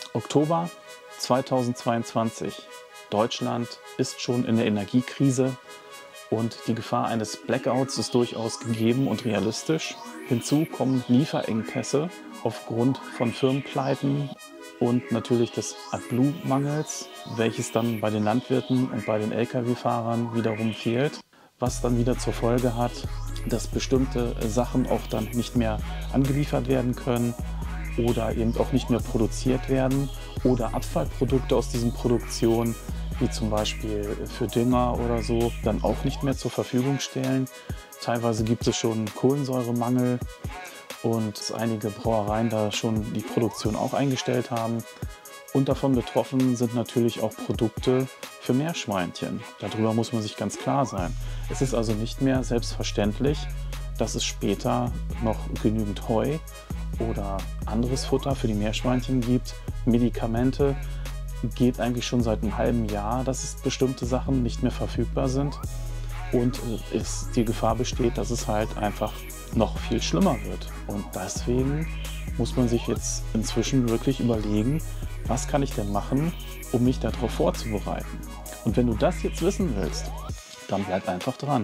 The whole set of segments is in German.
Oktober 2022. Deutschland ist schon in der Energiekrise und die Gefahr eines Blackouts ist durchaus gegeben und realistisch. Hinzu kommen Lieferengpässe aufgrund von Firmenpleiten und natürlich des AdBlue-Mangels, welches dann bei den Landwirten und bei den Lkw-Fahrern wiederum fehlt, was dann wieder zur Folge hat, dass bestimmte Sachen auch dann nicht mehr angeliefert werden können oder eben auch nicht mehr produziert werden oder Abfallprodukte aus diesen Produktionen, wie zum Beispiel für Dünger oder so, dann auch nicht mehr zur Verfügung stellen. Teilweise gibt es schon Kohlensäuremangel und einige Brauereien da schon die Produktion auch eingestellt haben. Und davon betroffen sind natürlich auch Produkte für Meerschweinchen. Darüber muss man sich ganz klar sein. Es ist also nicht mehr selbstverständlich, dass es später noch genügend Heu oder anderes Futter für die Meerschweinchen gibt. Medikamente geht eigentlich schon seit einem halben Jahr, dass es bestimmte Sachen nicht mehr verfügbar sind. Und die Gefahr besteht, dass es halt einfach noch viel schlimmer wird. Und deswegen muss man sich jetzt inzwischen wirklich überlegen, was kann ich denn machen, um mich darauf vorzubereiten. Und wenn du das jetzt wissen willst, dann bleib einfach dran.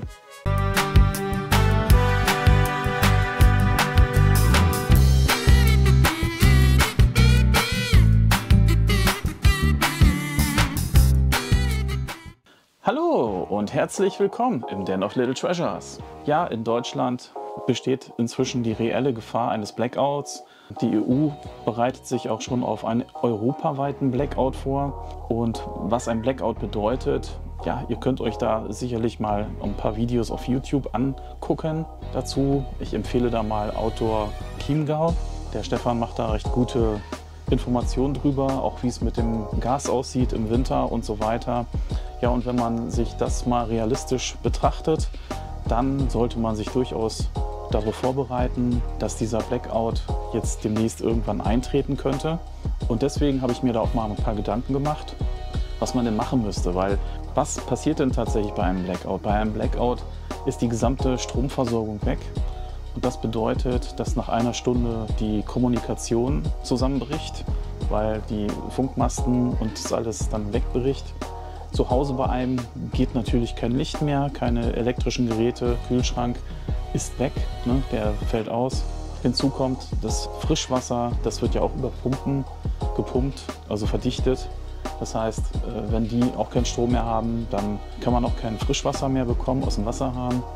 Hallo und herzlich willkommen im Den of Little Treasures. Ja, in Deutschland besteht inzwischen die reelle Gefahr eines Blackouts. Die EU bereitet sich auch schon auf einen europaweiten Blackout vor. Und was ein Blackout bedeutet, ja, ihr könnt euch da sicherlich mal ein paar Videos auf YouTube angucken dazu. Ich empfehle da mal Outdoor Chiemgau. Der Stefan macht da recht gute Informationen drüber, auch wie es mit dem Gas aussieht im Winter und so weiter. Ja, und wenn man sich das mal realistisch betrachtet, dann sollte man sich durchaus darauf vorbereiten, dass dieser Blackout jetzt demnächst irgendwann eintreten könnte. Und deswegen habe ich mir da auch mal ein paar Gedanken gemacht, was man denn machen müsste. Weil was passiert denn tatsächlich bei einem Blackout? Bei einem Blackout ist die gesamte Stromversorgung weg. Und das bedeutet, dass nach einer Stunde die Kommunikation zusammenbricht, weil die Funkmasten und das alles dann wegbricht. Zu Hause bei einem geht natürlich kein Licht mehr, keine elektrischen Geräte, Kühlschrank ist weg, ne, der fällt aus. Hinzu kommt das Frischwasser, das wird ja auch über Pumpen gepumpt, also verdichtet. Das heißt, wenn die auch keinen Strom mehr haben, dann kann man auch kein Frischwasser mehr bekommen aus dem Wasserhahn.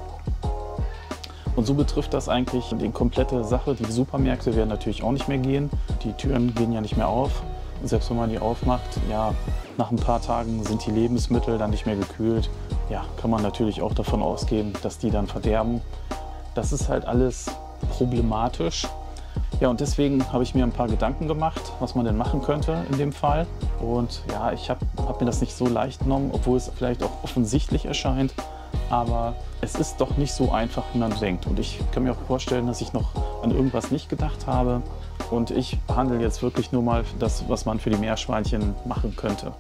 Und so betrifft das eigentlich die komplette Sache. Die Supermärkte werden natürlich auch nicht mehr gehen. Die Türen gehen ja nicht mehr auf. Und selbst wenn man die aufmacht, ja, nach ein paar Tagen sind die Lebensmittel dann nicht mehr gekühlt. Ja, kann man natürlich auch davon ausgehen, dass die dann verderben. Das ist halt alles problematisch. Ja, und deswegen habe ich mir ein paar Gedanken gemacht, was man denn machen könnte in dem Fall. Und ja, ich hab mir das nicht so leicht genommen, obwohl es vielleicht auch offensichtlich erscheint. Aber es ist doch nicht so einfach, wie man denkt. Und ich kann mir auch vorstellen, dass ich noch an irgendwas nicht gedacht habe. Und ich behandle jetzt wirklich nur mal das, was man für die Meerschweinchen machen könnte.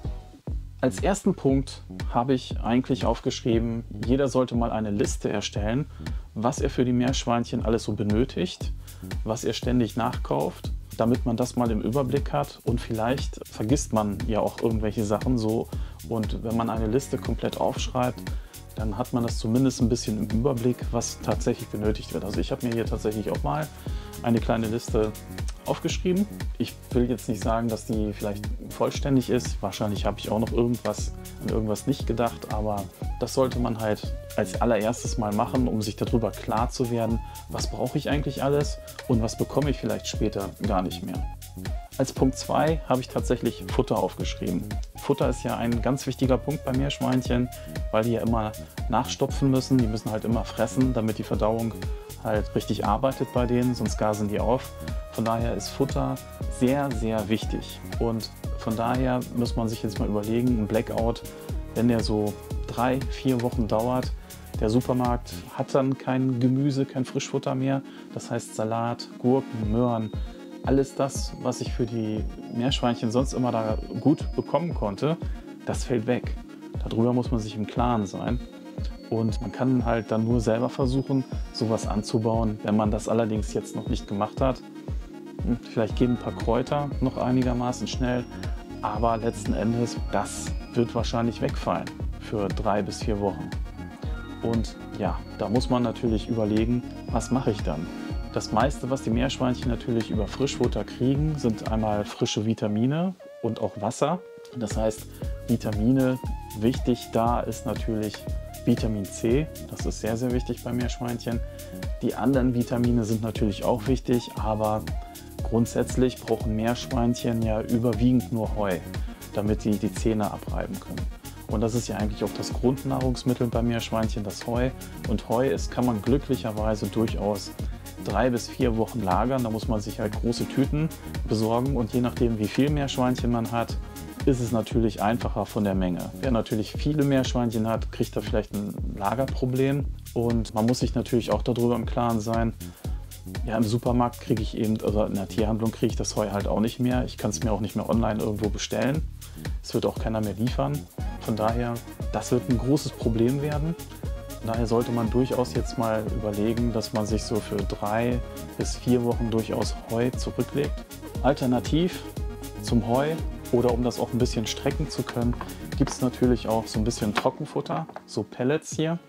Als ersten Punkt habe ich eigentlich aufgeschrieben, jeder sollte mal eine Liste erstellen, was er für die Meerschweinchen alles so benötigt, was er ständig nachkauft, damit man das mal im Überblick hat. Und vielleicht vergisst man ja auch irgendwelche Sachen so. Und wenn man eine Liste komplett aufschreibt, dann hat man das zumindest ein bisschen im Überblick, was tatsächlich benötigt wird. Also ich habe mir hier tatsächlich auch mal eine kleine Liste aufgeschrieben. Ich will jetzt nicht sagen, dass die vielleicht vollständig ist. Wahrscheinlich habe ich auch noch an irgendwas nicht gedacht, aber das sollte man halt als allererstes mal machen, um sich darüber klar zu werden, was brauche ich eigentlich alles und was bekomme ich vielleicht später gar nicht mehr. Als Punkt 2 habe ich tatsächlich Futter aufgeschrieben. Futter ist ja ein ganz wichtiger Punkt bei Meerschweinchen, weil die ja immer nachstopfen müssen. Die müssen halt immer fressen, damit die Verdauung halt richtig arbeitet bei denen, sonst gasen die auf. Von daher ist Futter sehr, sehr wichtig. Und von daher muss man sich jetzt mal überlegen, ein Blackout, wenn der so 3-4 Wochen dauert, der Supermarkt hat dann kein Gemüse, kein Frischfutter mehr. Das heißt Salat, Gurken, Möhren, alles das, was ich für die Meerschweinchen sonst immer da gut bekommen konnte, das fällt weg. Darüber muss man sich im Klaren sein. Und man kann halt dann nur selber versuchen, sowas anzubauen. Wenn man das allerdings jetzt noch nicht gemacht hat, Vielleicht gehen ein paar Kräuter noch einigermaßen schnell, aber letzten Endes, das wird wahrscheinlich wegfallen für 3 bis 4 Wochen. Und ja, da muss man natürlich überlegen, was mache ich dann? Das meiste, was die Meerschweinchen natürlich über Frischfutter kriegen, sind einmal frische Vitamine und auch Wasser. Das heißt, Vitamine, wichtig da ist natürlich Vitamin C. Das ist sehr, sehr wichtig bei Meerschweinchen. Die anderen Vitamine sind natürlich auch wichtig, aber grundsätzlich brauchen Meerschweinchen ja überwiegend nur Heu, damit die die Zähne abreiben können. Und das ist ja eigentlich auch das Grundnahrungsmittel bei Meerschweinchen, das Heu. Und Heu kann man glücklicherweise durchaus 3 bis 4 Wochen lagern. Da muss man sich halt große Tüten besorgen und je nachdem, wie viel Meerschweinchen man hat, ist es natürlich einfacher von der Menge. Wer natürlich viele Meerschweinchen hat, kriegt da vielleicht ein Lagerproblem und man muss sich natürlich auch darüber im Klaren sein, ja, im Supermarkt kriege ich eben, also in der Tierhandlung kriege ich das Heu halt auch nicht mehr. Ich kann es mir auch nicht mehr online irgendwo bestellen. Es wird auch keiner mehr liefern. Von daher, das wird ein großes Problem werden. Daher sollte man durchaus jetzt mal überlegen, dass man sich so für 3 bis 4 Wochen durchaus Heu zurücklegt. Alternativ zum Heu oder um das auch ein bisschen strecken zu können, gibt es natürlich auch so ein bisschen Trockenfutter, so Pellets hier.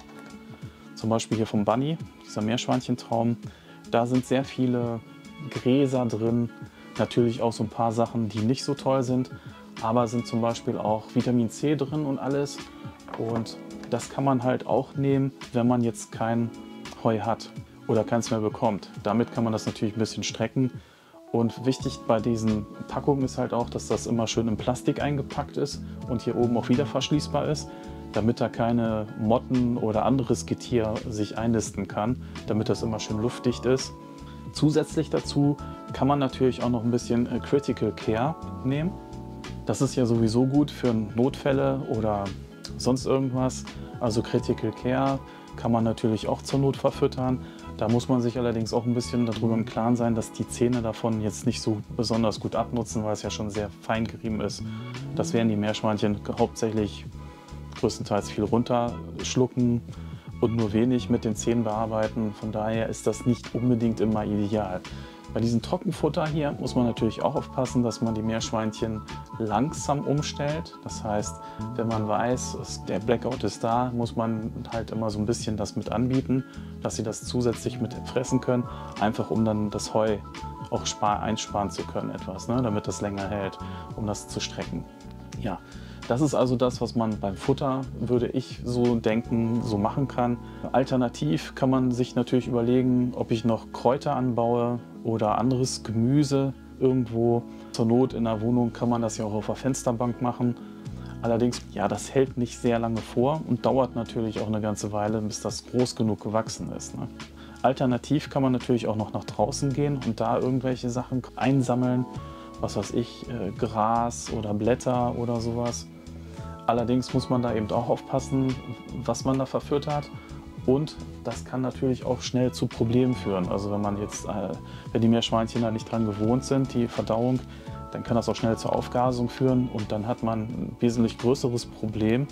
Zum Beispiel hier vom Bunny, dieser Meerschweinchentraum. Da sind sehr viele Gräser drin, natürlich auch so ein paar Sachen, die nicht so toll sind, aber sind zum Beispiel auch Vitamin C drin und alles. Und das kann man halt auch nehmen, wenn man jetzt kein Heu hat oder keins mehr bekommt. Damit kann man das natürlich ein bisschen strecken. Und wichtig bei diesen Packungen ist halt auch, dass das immer schön in Plastik eingepackt ist und hier oben auch wieder verschließbar ist, damit da keine Motten oder anderes Getier sich einnisten kann, damit das immer schön luftdicht ist. Zusätzlich dazu kann man natürlich auch noch ein bisschen Critical Care nehmen. Das ist ja sowieso gut für Notfälle oder sonst irgendwas. Also Critical Care kann man natürlich auch zur Not verfüttern. Da muss man sich allerdings auch ein bisschen darüber im Klaren sein, dass die Zähne davon jetzt nicht so besonders gut abnutzen, weil es ja schon sehr fein gerieben ist. Das werden die Meerschweinchen hauptsächlich größtenteils viel runterschlucken und nur wenig mit den Zähnen bearbeiten. Von daher ist das nicht unbedingt immer ideal. Bei diesem Trockenfutter hier muss man natürlich auch aufpassen, dass man die Meerschweinchen langsam umstellt. Das heißt, wenn man weiß, der Blackout ist da, muss man halt immer so ein bisschen das mit anbieten, dass sie das zusätzlich mit fressen können, einfach um dann das Heu auch einsparen zu können etwas, ne, damit das länger hält, um das zu strecken. Ja, das ist also das, was man beim Futter, würde ich so denken, so machen kann. Alternativ kann man sich natürlich überlegen, ob ich noch Kräuter anbaue oder anderes Gemüse irgendwo. Zur Not in der Wohnung kann man das ja auch auf der Fensterbank machen. Allerdings, ja, das hält nicht sehr lange vor und dauert natürlich auch eine ganze Weile, bis das groß genug gewachsen ist, ne? Alternativ kann man natürlich auch noch nach draußen gehen und da irgendwelche Sachen einsammeln. Was weiß ich, Gras oder Blätter oder sowas. Allerdings muss man da eben auch aufpassen, was man da verfüttert. Und das kann natürlich auch schnell zu Problemen führen. Also wenn man jetzt, wenn die Meerschweinchen da nicht dran gewohnt sind, die Verdauung, dann kann das auch schnell zur Aufgasung führen und dann hat man ein wesentlich größeres Problem,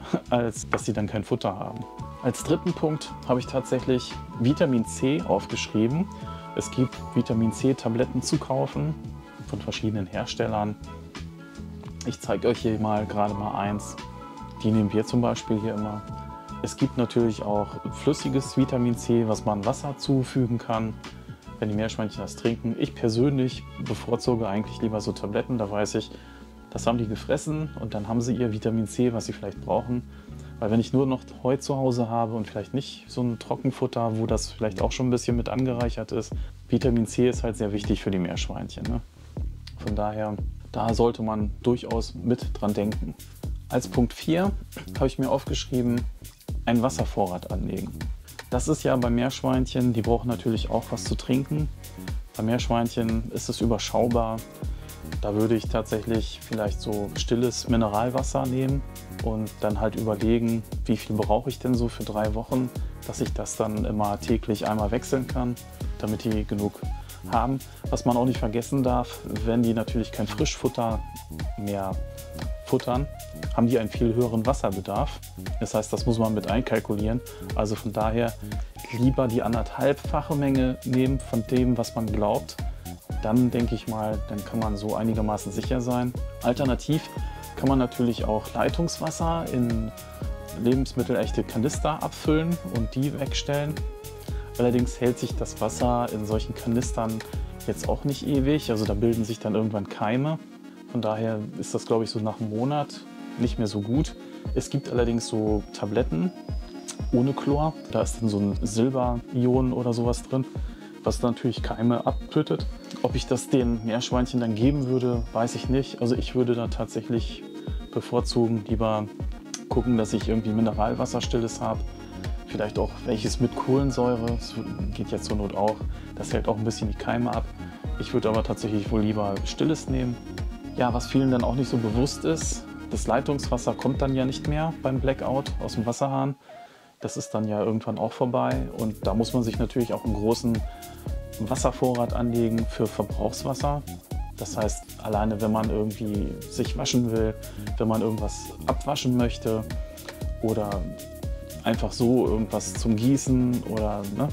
als dass sie dann kein Futter haben. Als dritten Punkt habe ich tatsächlich Vitamin C aufgeschrieben. Es gibt Vitamin C-Tabletten zu kaufen von verschiedenen Herstellern. Ich zeige euch hier mal gerade mal eins. Die nehmen wir zum Beispiel hier immer. Es gibt natürlich auch flüssiges Vitamin C, was man Wasser zufügen kann, wenn die Meerschweinchen das trinken. Ich persönlich bevorzuge eigentlich lieber so Tabletten. Da weiß ich, das haben die gefressen und dann haben sie ihr Vitamin C, was sie vielleicht brauchen. Weil wenn ich nur noch Heu zu Hause habe und vielleicht nicht so ein Trockenfutter, wo das vielleicht auch schon ein bisschen mit angereichert ist, Vitamin C ist halt sehr wichtig für die Meerschweinchen, ne? Von daher, da sollte man durchaus mit dran denken. Als Punkt 4 habe ich mir aufgeschrieben, einen Wasservorrat anlegen. Das ist ja bei Meerschweinchen, die brauchen natürlich auch was zu trinken. Bei Meerschweinchen ist es überschaubar. Da würde ich tatsächlich vielleicht so stilles Mineralwasser nehmen und dann halt überlegen, wie viel brauche ich denn so für 3 Wochen, dass ich das dann immer täglich einmal wechseln kann, damit die genug haben. Was man auch nicht vergessen darf, wenn die natürlich kein Frischfutter mehr futtern, haben die einen viel höheren Wasserbedarf. Das heißt, das muss man mit einkalkulieren. Also von daher lieber die 1,5-fache Menge nehmen von dem, was man glaubt, dann denke ich mal, dann kann man so einigermaßen sicher sein. Alternativ kann man natürlich auch Leitungswasser in lebensmittelechte Kanister abfüllen und die wegstellen. Allerdings hält sich das Wasser in solchen Kanistern jetzt auch nicht ewig, also da bilden sich dann irgendwann Keime. Von daher ist das, glaube ich, so nach einem Monat nicht mehr so gut. Es gibt allerdings so Tabletten ohne Chlor. Da ist dann so ein Silberion oder sowas drin, was natürlich Keime abtötet. Ob ich das den Meerschweinchen dann geben würde, weiß ich nicht. Also ich würde da tatsächlich bevorzugen, lieber gucken, dass ich irgendwie Mineralwasserstilles habe. Vielleicht auch welches mit Kohlensäure. Das geht jetzt zur Not auch. Das hält auch ein bisschen die Keime ab. Ich würde aber tatsächlich wohl lieber Stilles nehmen. Ja, was vielen dann auch nicht so bewusst ist, das Leitungswasser kommt dann ja nicht mehr beim Blackout aus dem Wasserhahn. Das ist dann ja irgendwann auch vorbei und da muss man sich natürlich auch einen großen Wasservorrat anlegen für Verbrauchswasser. Das heißt, alleine wenn man irgendwie sich waschen will, wenn man irgendwas abwaschen möchte oder einfach so irgendwas zum Gießen oder ne,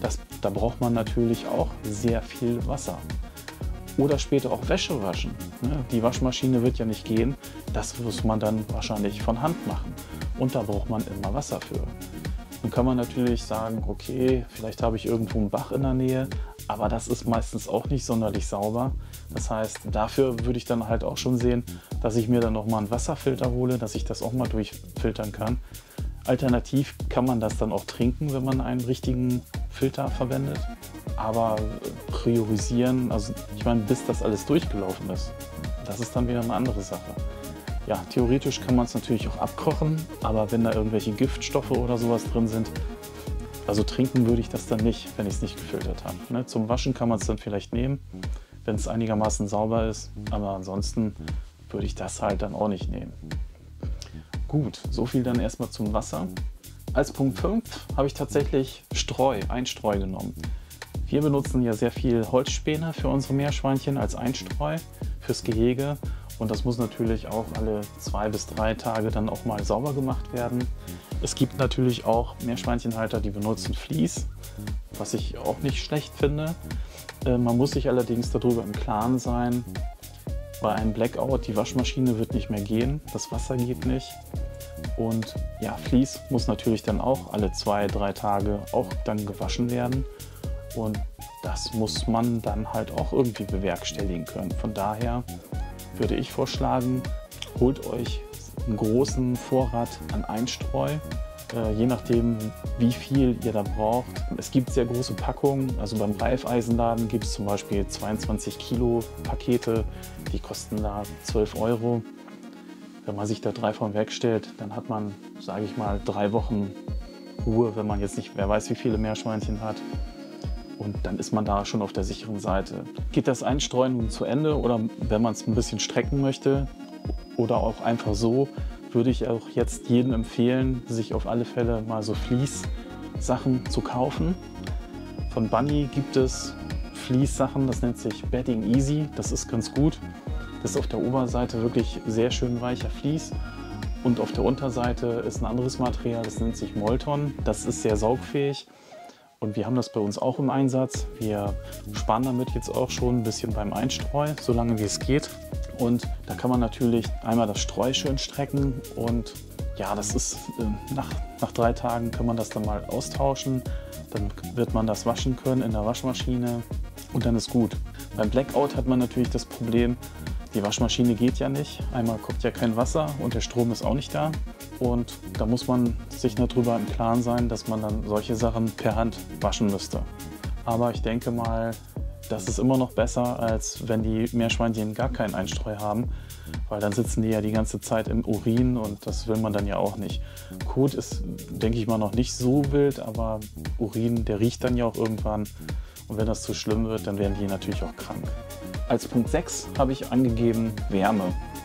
da braucht man natürlich auch sehr viel Wasser. Oder später auch Wäsche waschen. Die Waschmaschine wird ja nicht gehen. Das muss man dann wahrscheinlich von Hand machen. Und da braucht man immer Wasser für. Nun kann man natürlich sagen, okay, vielleicht habe ich irgendwo einen Bach in der Nähe, aber das ist meistens auch nicht sonderlich sauber. Das heißt, dafür würde ich dann halt auch schon sehen, dass ich mir dann nochmal einen Wasserfilter hole, dass ich das auch mal durchfiltern kann. Alternativ kann man das dann auch trinken, wenn man einen richtigen Filter verwendet. Aber priorisieren, also ich meine, bis das alles durchgelaufen ist, das ist dann wieder eine andere Sache. Ja, theoretisch kann man es natürlich auch abkochen, aber wenn da irgendwelche Giftstoffe oder sowas drin sind, also trinken würde ich das dann nicht, wenn ich es nicht gefiltert habe. Ne? Zum Waschen kann man es dann vielleicht nehmen, wenn es einigermaßen sauber ist, aber ansonsten würde ich das halt dann auch nicht nehmen. Gut, so viel dann erstmal zum Wasser. Als Punkt 5 habe ich tatsächlich Einstreu genommen. Wir benutzen ja sehr viel Holzspäne für unsere Meerschweinchen als Einstreu fürs Gehege und das muss natürlich auch alle 2 bis 3 Tage dann auch mal sauber gemacht werden. Es gibt natürlich auch Meerschweinchenhalter, die benutzen Vlies, was ich auch nicht schlecht finde. Man muss sich allerdings darüber im Klaren sein, bei einem Blackout, die Waschmaschine wird nicht mehr gehen, das Wasser geht nicht. Und ja, Vlies muss natürlich dann auch alle 2, 3 Tage auch dann gewaschen werden. Und das muss man dann halt auch irgendwie bewerkstelligen können. Von daher würde ich vorschlagen, holt euch einen großen Vorrat an Einstreu, je nachdem wie viel ihr da braucht. Es gibt sehr große Packungen, also beim Raiffeisenladen gibt es zum Beispiel 22 Kilo Pakete, die kosten da 12 Euro. Wenn man sich da 3 von wegstellt, dann hat man, sage ich mal, 3 Wochen Ruhe, wenn man jetzt nicht, wer weiß wie viele Meerschweinchen hat. Und dann ist man da schon auf der sicheren Seite. Geht das Einstreuen nun zu Ende oder wenn man es ein bisschen strecken möchte oder auch einfach so, würde ich auch jetzt jedem empfehlen, sich auf alle Fälle mal so Vlies-Sachen zu kaufen. Von Bunny gibt es Vlies-Sachen, das nennt sich Bedding Easy, das ist ganz gut. Das ist auf der Oberseite wirklich sehr schön weicher Vlies und auf der Unterseite ist ein anderes Material, das nennt sich Molton. Das ist sehr saugfähig. Und wir haben das bei uns auch im Einsatz. Wir sparen damit jetzt auch schon ein bisschen beim Einstreu, solange wie es geht. Und da kann man natürlich einmal das Streu schön strecken und ja, das ist nach 3 Tagen kann man das dann mal austauschen. Dann wird man das waschen können in der Waschmaschine und dann ist gut. Beim Blackout hat man natürlich das Problem, die Waschmaschine geht ja nicht. Einmal kommt ja kein Wasser und der Strom ist auch nicht da. Und da muss man sich darüber im Klaren sein, dass man dann solche Sachen per Hand waschen müsste. Aber ich denke mal, das ist immer noch besser, als wenn die Meerschweinchen gar keinen Einstreu haben, weil dann sitzen die ja die ganze Zeit im Urin und das will man dann ja auch nicht. Kot ist, denke ich mal, noch nicht so wild, aber Urin, der riecht dann ja auch irgendwann und wenn das zu schlimm wird, dann werden die natürlich auch krank. Als Punkt 6 habe ich angegeben Wärme.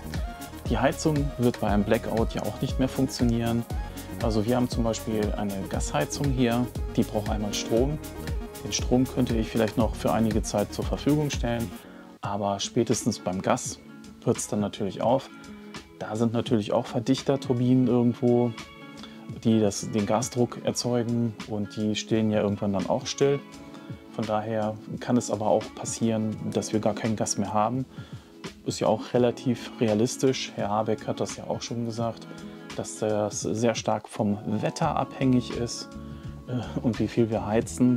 Die Heizung wird bei einem Blackout ja auch nicht mehr funktionieren. Also wir haben zum Beispiel eine Gasheizung hier, die braucht einmal Strom. Den Strom könnte ich vielleicht noch für einige Zeit zur Verfügung stellen, aber spätestens beim Gas hört es dann natürlich auf. Da sind natürlich auch Verdichterturbinen irgendwo, die den Gasdruck erzeugen und die stehen ja irgendwann dann auch still. Von daher kann es aber auch passieren, dass wir gar kein Gas mehr haben. Ist ja auch relativ realistisch. Herr Habeck hat das ja auch schon gesagt, dass das sehr stark vom Wetter abhängig ist und wie viel wir heizen,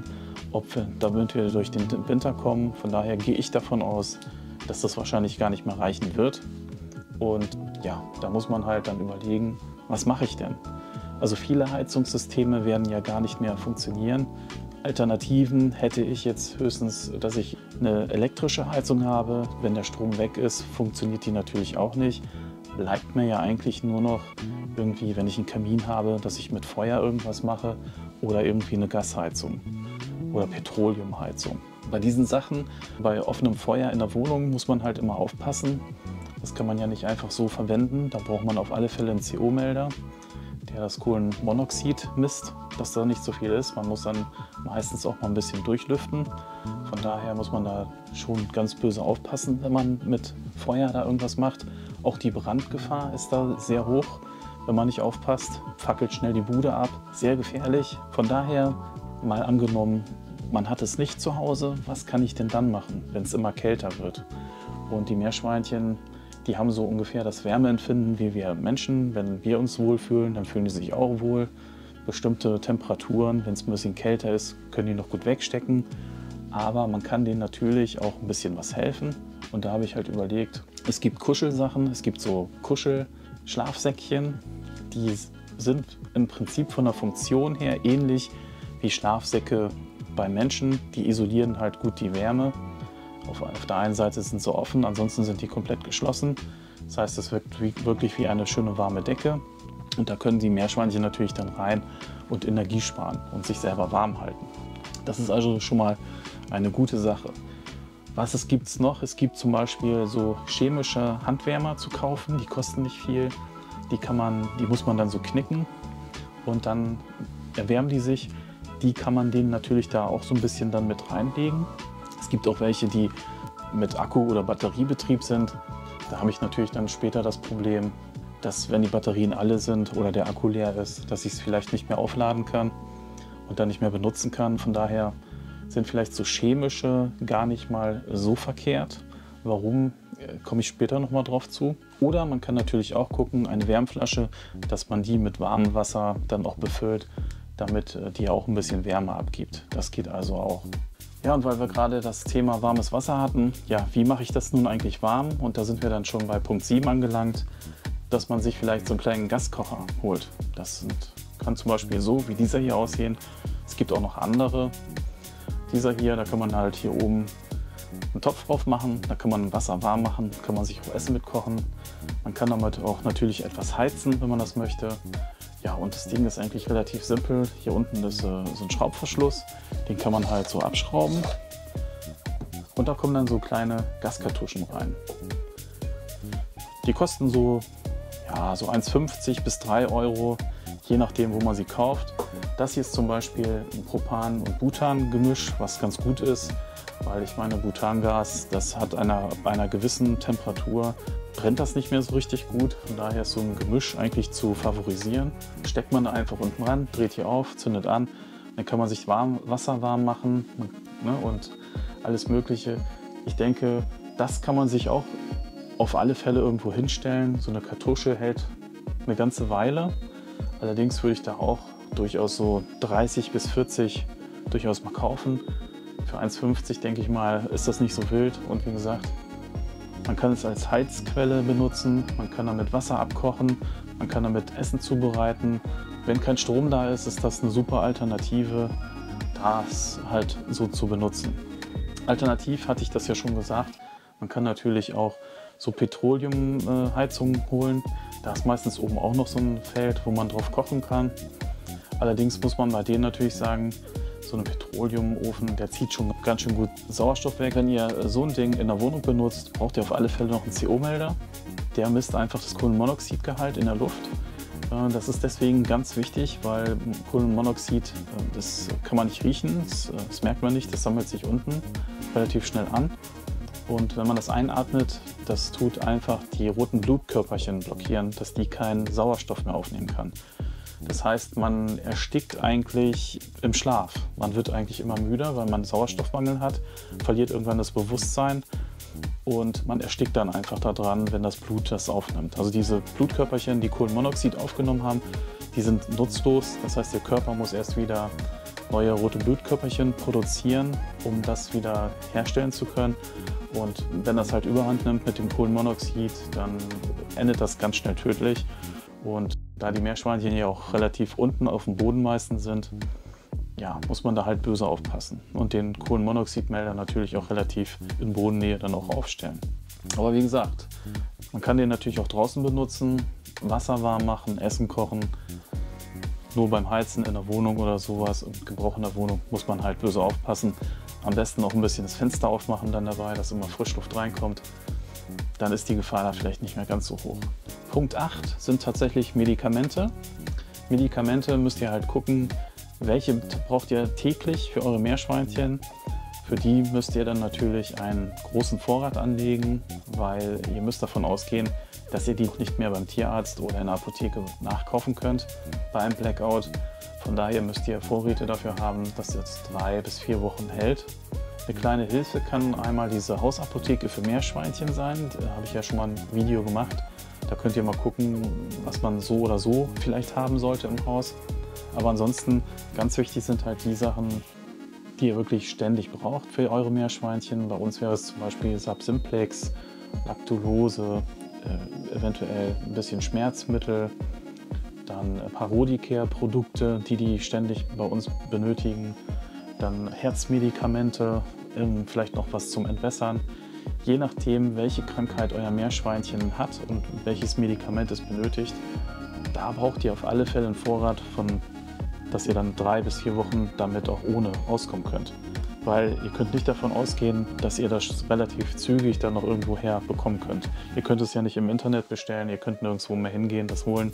damit wir durch den Winter kommen. Von daher gehe ich davon aus, dass das wahrscheinlich gar nicht mehr reichen wird. Und ja, da muss man halt dann überlegen, was mache ich denn? Also viele Heizungssysteme werden ja gar nicht mehr funktionieren. Alternativen hätte ich jetzt höchstens, dass ich eine elektrische Heizung habe. Wenn der Strom weg ist, funktioniert die natürlich auch nicht. Bleibt mir ja eigentlich nur noch irgendwie, wenn ich einen Kamin habe, dass ich mit Feuer irgendwas mache oder irgendwie eine Gasheizung oder Petroleumheizung. Bei diesen Sachen, bei offenem Feuer in der Wohnung, muss man halt immer aufpassen. Das kann man ja nicht einfach so verwenden. Da braucht man auf alle Fälle einen CO-Melder, der das Kohlenmonoxid misst, dass da nicht so viel ist. Man muss dann meistens auch mal ein bisschen durchlüften. Von daher muss man da schon ganz böse aufpassen, wenn man mit Feuer da irgendwas macht. Auch die Brandgefahr ist da sehr hoch. Wenn man nicht aufpasst, fackelt schnell die Bude ab. Sehr gefährlich. Von daher, mal angenommen, man hat es nicht zu Hause, was kann ich denn dann machen, wenn es immer kälter wird? Und die Meerschweinchen, die haben so ungefähr das Wärmeempfinden wie wir Menschen. Wenn wir uns wohlfühlen, dann fühlen die sich auch wohl. Bestimmte Temperaturen, wenn es ein bisschen kälter ist, können die noch gut wegstecken. Aber man kann denen natürlich auch ein bisschen was helfen. Und da habe ich halt überlegt, es gibt Kuschelsachen, es gibt so Kuschelschlafsäckchen. Die sind im Prinzip von der Funktion her ähnlich wie Schlafsäcke bei Menschen. Die isolieren halt gut die Wärme. Auf der einen Seite sind sie offen, ansonsten sind die komplett geschlossen. Das heißt, es wirkt wirklich wie eine schöne warme Decke. Und da können die Meerschweinchen natürlich dann rein und Energie sparen und sich selber warm halten. Das ist also schon mal eine gute Sache. Was gibt es noch? Es gibt zum Beispiel so chemische Handwärmer zu kaufen. Die kosten nicht viel. Die muss man dann so knicken und dann erwärmen die sich. Die kann man denen natürlich da auch so ein bisschen dann mit reinlegen. Es gibt auch welche, die mit Akku- oder Batteriebetrieb sind. Da habe ich natürlich dann später das Problem, dass wenn die Batterien alle sind oder der Akku leer ist, dass ich es vielleicht nicht mehr aufladen kann und dann nicht mehr benutzen kann. Von daher sind vielleicht so chemische gar nicht mal so verkehrt. Warum, komme ich später noch mal drauf zu. Oder man kann natürlich auch gucken, eine Wärmflasche, dass man die mit warmem Wasser dann auch befüllt, damit die auch ein bisschen Wärme abgibt. Das geht also auch. Ja, und weil wir gerade das Thema warmes Wasser hatten, ja, wie mache ich das nun eigentlich warm? Und da sind wir dann schon bei Punkt 7 angelangt, dass man sich vielleicht so einen kleinen Gaskocher holt. Kann zum Beispiel so wie dieser hier aussehen. Es gibt auch noch andere. Dieser hier, da kann man halt hier oben einen Topf drauf machen, da kann man Wasser warm machen, kann man sich auch Essen mitkochen. Man kann damit auch natürlich etwas heizen, wenn man das möchte. Ja, und das Ding ist eigentlich relativ simpel. Hier unten ist so ein Schraubverschluss, den kann man halt so abschrauben. Und da kommen dann so kleine Gaskartuschen rein. Die kosten so 1,50 bis 3 Euro, je nachdem, wo man sie kauft. Das hier ist zum Beispiel ein Propan- und Butan-Gemisch, was ganz gut ist, weil ich meine, Butangas, das hat bei einer gewissen Temperatur, brennt das nicht mehr so richtig gut. Von daher ist so ein Gemisch eigentlich zu favorisieren. Steckt man da einfach unten ran, dreht hier auf, zündet an, dann kann man sich Wasser warm machen, ne, und alles Mögliche. Ich denke, das kann man sich auch auf alle Fälle irgendwo hinstellen. So eine Kartusche hält eine ganze Weile. Allerdings würde ich da auch durchaus so 30 bis 40 durchaus mal kaufen. Für 1,50 denke ich mal, ist das nicht so wild. Und wie gesagt, man kann es als Heizquelle benutzen, man kann damit Wasser abkochen, man kann damit Essen zubereiten. Wenn kein Strom da ist, ist das eine super Alternative, das halt so zu benutzen. Alternativ hatte ich das ja schon gesagt, man kann natürlich auch so Petroleumheizungen holen. Da ist meistens oben auch noch so ein Feld, wo man drauf kochen kann. Allerdings muss man bei denen natürlich sagen, so ein Petroleumofen, der zieht schon ganz schön gut Sauerstoff weg. Wenn ihr so ein Ding in der Wohnung benutzt, braucht ihr auf alle Fälle noch einen CO-Melder. Der misst einfach das Kohlenmonoxidgehalt in der Luft. Das ist deswegen ganz wichtig, weil Kohlenmonoxid, das kann man nicht riechen, das merkt man nicht, das sammelt sich unten relativ schnell an. Und wenn man das einatmet, das tut einfach die roten Blutkörperchen blockieren, dass die keinen Sauerstoff mehr aufnehmen kann. Das heißt, man erstickt eigentlich im Schlaf. Man wird eigentlich immer müder, weil man Sauerstoffmangel hat, verliert irgendwann das Bewusstsein und man erstickt dann einfach daran, wenn das Blut das aufnimmt. Also diese Blutkörperchen, die Kohlenmonoxid aufgenommen haben, die sind nutzlos. Das heißt, der Körper muss erst wieder neue rote Blutkörperchen produzieren, um das wieder herstellen zu können. Und wenn das halt überhand nimmt mit dem Kohlenmonoxid, dann endet das ganz schnell tödlich. Und da die Meerschweinchen ja auch relativ unten auf dem Boden meistens sind, ja, muss man da halt böse aufpassen und den Kohlenmonoxidmelder natürlich auch relativ in Bodennähe dann auch aufstellen. Aber wie gesagt, man kann den natürlich auch draußen benutzen, Wasser warm machen, Essen kochen. Nur beim Heizen in der Wohnung oder sowas, im Gebrauch in der Wohnung, muss man halt böse aufpassen. Am besten auch ein bisschen das Fenster aufmachen dann dabei, dass immer Frischluft reinkommt. Dann ist die Gefahr da vielleicht nicht mehr ganz so hoch. Punkt 8 sind tatsächlich Medikamente. Medikamente müsst ihr halt gucken, welche braucht ihr täglich für eure Meerschweinchen. Für die müsst ihr dann natürlich einen großen Vorrat anlegen, weil ihr müsst davon ausgehen, dass ihr die nicht mehr beim Tierarzt oder in der Apotheke nachkaufen könnt bei einem Blackout. Von daher müsst ihr Vorräte dafür haben, dass es 3 bis 4 Wochen hält. Eine kleine Hilfe kann einmal diese Hausapotheke für Meerschweinchen sein. Da habe ich ja schon mal ein Video gemacht. Da könnt ihr mal gucken, was man so oder so vielleicht haben sollte im Haus. Aber ansonsten ganz wichtig sind halt die Sachen, die ihr wirklich ständig braucht für eure Meerschweinchen. Bei uns wäre es zum Beispiel Sab-Simplex, Lactulose, eventuell ein bisschen Schmerzmittel, dann Parodicare-Produkte, die ständig bei uns benötigen, dann Herzmedikamente, vielleicht noch was zum Entwässern. Je nachdem, welche Krankheit euer Meerschweinchen hat und welches Medikament es benötigt, da braucht ihr auf alle Fälle einen Vorrat von, dass ihr dann 3 bis 4 Wochen damit auch ohne auskommen könnt. Weil ihr könnt nicht davon ausgehen, dass ihr das relativ zügig dann noch irgendwo her bekommen könnt. Ihr könnt es ja nicht im Internet bestellen, ihr könnt nirgendwo mehr hingehen, das holen.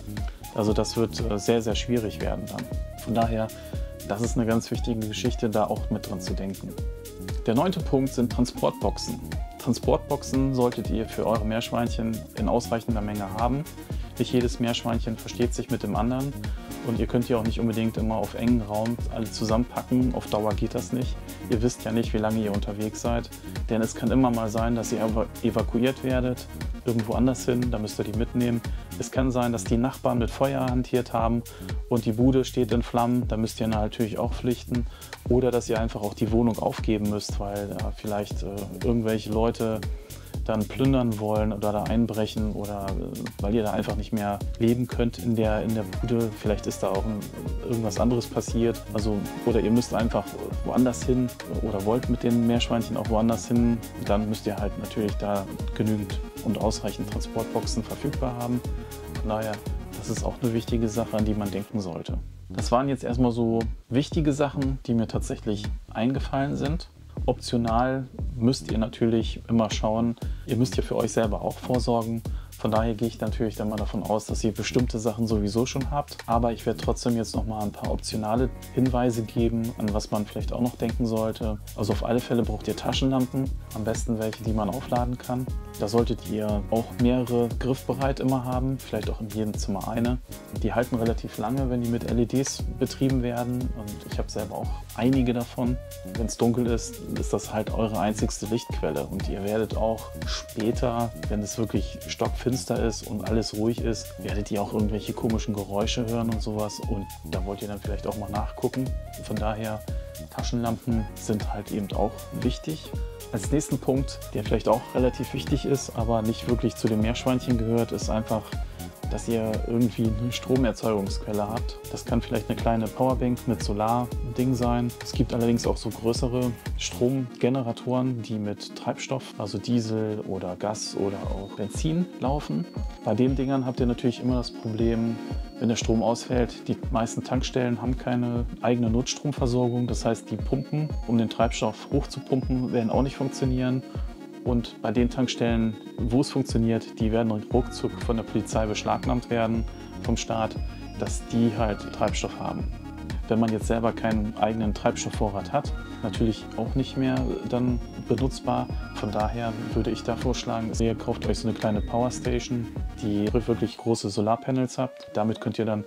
Also das wird sehr, sehr schwierig werden dann. Von daher, das ist eine ganz wichtige Geschichte, da auch mit dran zu denken. Der 9. Punkt sind Transportboxen. Transportboxen solltet ihr für eure Meerschweinchen in ausreichender Menge haben. Nicht jedes Meerschweinchen versteht sich mit dem anderen. Und ihr könnt die auch nicht unbedingt immer auf engen Raum alle zusammenpacken. Auf Dauer geht das nicht. Ihr wisst ja nicht, wie lange ihr unterwegs seid. Denn es kann immer mal sein, dass ihr evakuiert werdet, irgendwo anders hin, da müsst ihr die mitnehmen. Es kann sein, dass die Nachbarn mit Feuer hantiert haben und die Bude steht in Flammen, da müsst ihr natürlich auch flüchten. Oder dass ihr einfach auch die Wohnung aufgeben müsst, weil da vielleicht irgendwelche Leute dann plündern wollen oder da einbrechen oder weil ihr da einfach nicht mehr leben könnt in der Bude. Vielleicht ist da auch irgendwas anderes passiert. Also, oder ihr müsst einfach woanders hin oder wollt mit den Meerschweinchen auch woanders hin. Dann müsst ihr halt natürlich da genügend und ausreichend Transportboxen verfügbar haben. Von daher, das ist auch eine wichtige Sache, an die man denken sollte. Das waren jetzt erstmal so wichtige Sachen, die mir tatsächlich eingefallen sind. Optional müsst ihr natürlich immer schauen, ihr müsst ja für euch selber auch vorsorgen. Von daher gehe ich natürlich dann mal davon aus, dass ihr bestimmte Sachen sowieso schon habt. Aber ich werde trotzdem jetzt noch mal ein paar optionale Hinweise geben, an was man vielleicht auch noch denken sollte. Also auf alle Fälle braucht ihr Taschenlampen, am besten welche, die man aufladen kann. Da solltet ihr auch mehrere griffbereit immer haben, vielleicht auch in jedem Zimmer eine. Die halten relativ lange, wenn die mit LEDs betrieben werden. Und ich habe selber auch einige davon. Wenn es dunkel ist, ist das halt eure einzigste Lichtquelle. Und ihr werdet auch später, wenn es wirklich stockfinster ist und alles ruhig ist, werdet ihr auch irgendwelche komischen Geräusche hören und sowas. Und da wollt ihr dann vielleicht auch mal nachgucken. Von daher, Taschenlampen sind halt eben auch wichtig. Als nächsten Punkt, der vielleicht auch relativ wichtig ist, aber nicht wirklich zu den Meerschweinchen gehört, ist einfach, dass ihr irgendwie eine Stromerzeugungsquelle habt. Das kann vielleicht eine kleine Powerbank mit Solar-Ding sein. Es gibt allerdings auch so größere Stromgeneratoren, die mit Treibstoff, also Diesel oder Gas oder auch Benzin laufen. Bei den Dingern habt ihr natürlich immer das Problem, wenn der Strom ausfällt. Die meisten Tankstellen haben keine eigene Notstromversorgung. Das heißt, die Pumpen, um den Treibstoff hochzupumpen, werden auch nicht funktionieren. Und bei den Tankstellen, wo es funktioniert, die werden ruckzuck von der Polizei beschlagnahmt werden, vom Staat, dass die halt Treibstoff haben. Wenn man jetzt selber keinen eigenen Treibstoffvorrat hat, natürlich auch nicht mehr dann benutzbar. Von daher würde ich da vorschlagen, ihr kauft euch so eine kleine Powerstation, die wirklich große Solarpanels habt. Damit könnt ihr dann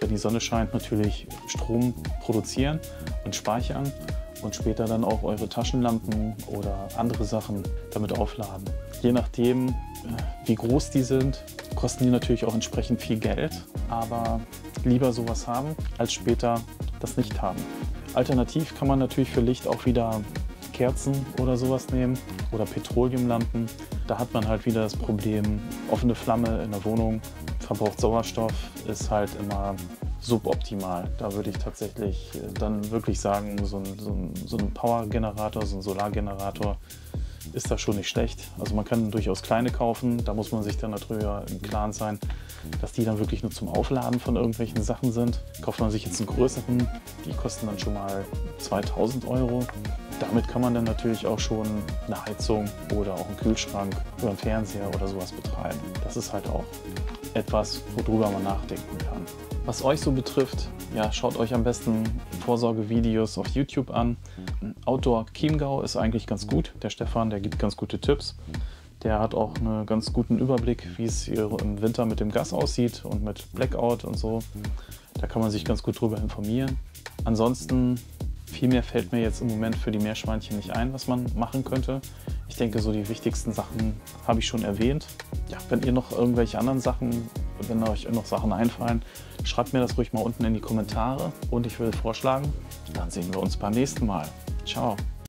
wenn die Sonne scheint, natürlich Strom produzieren und speichern und später dann auch eure Taschenlampen oder andere Sachen damit aufladen. Je nachdem, wie groß die sind, kosten die natürlich auch entsprechend viel Geld, aber lieber sowas haben, als später das nicht haben. Alternativ kann man natürlich für Licht auch wieder Kerzen oder sowas nehmen oder Petroleumlampen. Da hat man halt wieder das Problem, offene Flamme in der Wohnung, verbraucht Sauerstoff, ist halt immer suboptimal. Da würde ich tatsächlich dann wirklich sagen, so ein Powergenerator, so ein Solargenerator ist da schon nicht schlecht. Also man kann durchaus kleine kaufen, da muss man sich dann darüber im Klaren sein, dass die dann wirklich nur zum Aufladen von irgendwelchen Sachen sind. Kauft man sich jetzt einen größeren, die kosten dann schon mal 2000 Euro. Damit kann man dann natürlich auch schon eine Heizung oder auch einen Kühlschrank oder einen Fernseher oder sowas betreiben. Das ist halt auch etwas, worüber man nachdenken kann. Was euch so betrifft, ja, schaut euch am besten Vorsorgevideos auf YouTube an. Outdoor Chiemgau ist eigentlich ganz gut. Der Stefan, der gibt ganz gute Tipps. Der hat auch einen ganz guten Überblick, wie es hier im Winter mit dem Gas aussieht und mit Blackout und so. Da kann man sich ganz gut drüber informieren. Ansonsten, viel mehr fällt mir jetzt im Moment für die Meerschweinchen nicht ein, was man machen könnte. Ich denke, so die wichtigsten Sachen habe ich schon erwähnt. Ja, wenn ihr noch irgendwelche anderen Sachen, wenn euch noch Sachen einfallen, schreibt mir das ruhig mal unten in die Kommentare. Und ich würde vorschlagen, dann sehen wir uns beim nächsten Mal. Ciao.